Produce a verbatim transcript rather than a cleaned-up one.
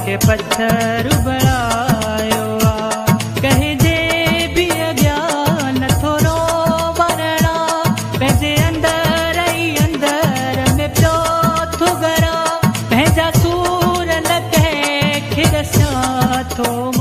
के पत्थर उबड़ायो आ कहे जे भी अज्ञान थोरो वरणा पंहिंजे अंदर ई अंदर में पियो थो गरा पंहिंजा सूर न कंहिंखे ॾसां थो